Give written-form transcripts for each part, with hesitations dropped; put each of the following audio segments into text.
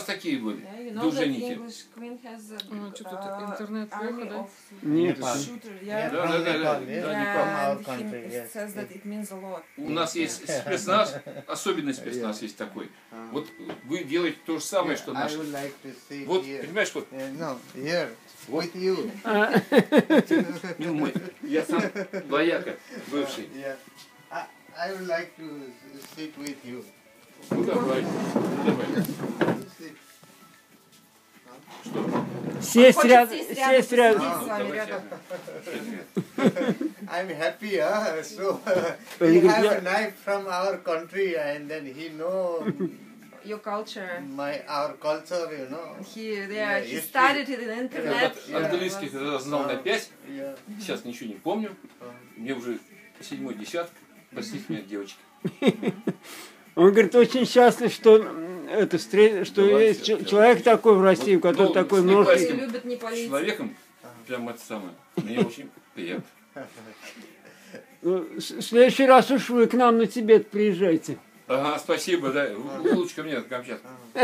такие были, Yeah, you know that дружинники. English Queen has a Что-то интернет army плохо, да? of Нет. shooter, yeah. Да, да, да, да, Yeah, our and country, he yes, says that it means a lot. У нас есть спецназ, особенный спецназ есть такой. Вот вы делаете то же самое, что I наш. would like to see Вот, here. понимаешь, вот, No, here, Вот. with you. Я сам вояка бывший. Yeah. I would like to sit with you. Ну давай, давай. Sit. Что? Сесть рядом, сесть рядом. с вами рядом. I'm happy, so he have a knife from our country, and then he know Your culture. our culture, you know. He history. studied it in Я internet. вот английский тогда знал на 5, Yeah. сейчас ничего не помню. Мне уже 7-й десяток. Простите меня, девочки. Он говорит, очень счастлив, что что Давайте, есть сейчас. человек такой в России, у которого Ну, такой с множество. Все Непальским любят непалийцев. человеком, прям это самое, мне очень приятно. Ну, в следующий раз уж вы к нам на Тибет приезжайте. Ага, спасибо, да. Вы лучше ко мне на Камчатку.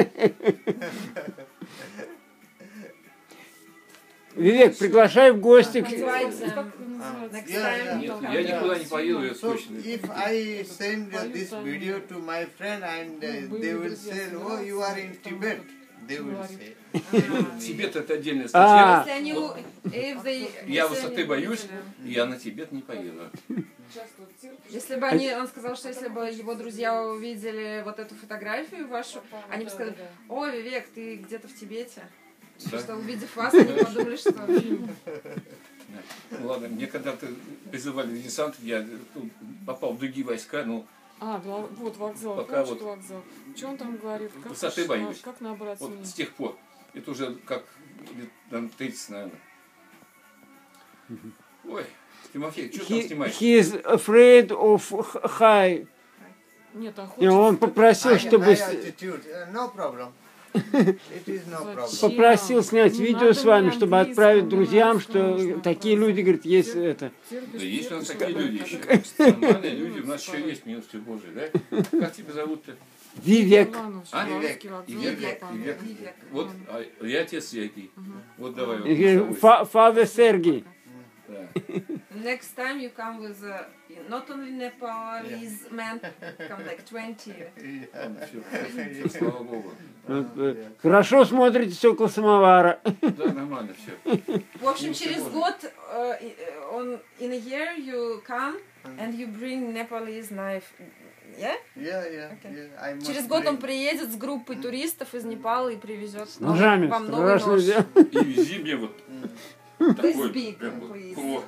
Вивек, приглашай в гости. Называется Как называется? next Yeah, time. Нет, я никуда не поеду, я So точно. if I send this video to my friend and they will say, oh, you are in Tibet, they will say. Тибет это отдельная А. статья. Если они, if they, Я если высоты они боюсь, увидели- я на Тибет не поеду. Если бы они, он сказал, что если бы его друзья увидели вот эту фотографию вашу, они бы сказали, о, Вивек, ты где-то в Тибете. Да? Что увидев вас, они подумали, что... Ну ладно, мне когда-то призывали в десант, я попал в другие войска, ну, Вот вокзал, Пока Камчатка вот- вокзал. Что он там говорит? Высоты боюсь. Как набраться? вот с тех пор. Это уже как лет, там, 30, наверное. Ой, Тимофей, что ты там снимаешь? He is afraid of high. Нет, а И он попросил, чтобы High altitude, no problem. It is no problem. попросил снять Ну, видео надо с вами, мне чтобы английском, отправить на друзьям, русском что нужно такие отправить. люди, говорит, есть это. Терпишь, Да есть у нас терпишь, такие когда люди так еще. хочется. Нормальные люди, у нас еще есть милостью Божией, да? Как тебя зовут-то? Вивек. Иванович, А? Ивановский вокзал, Вивек, Папа. Вивек. Вот, а я отец Який. Вот давай. вот, И говорит, с тобой. Father Сергей. Да. Next time you come with not only Nepalese men, come like 20. Ладно, всё, слава Богу. Хорошо смотритесь около самовара. Да, нормально все. В общем, Ну, через всего. год, in a year you come and you bring Nepalese knife. Yeah? Yeah. I must Через год он bring- приедет с группой туристов из Непала и привезет Ножами. вам новый Страшно нож. дело. И вези мне вот такой, big, прям вот, please. о.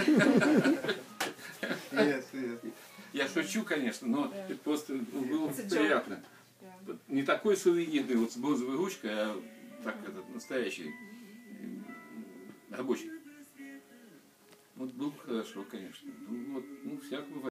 Yes. Я шучу, конечно, но это просто было It's a joke. приятно. Вот не такой сувенирный, вот с бронзовой ручкой, а так этот настоящий рабочий. Вот был хорошо, конечно. Ну, вот, ну, всяко бывает.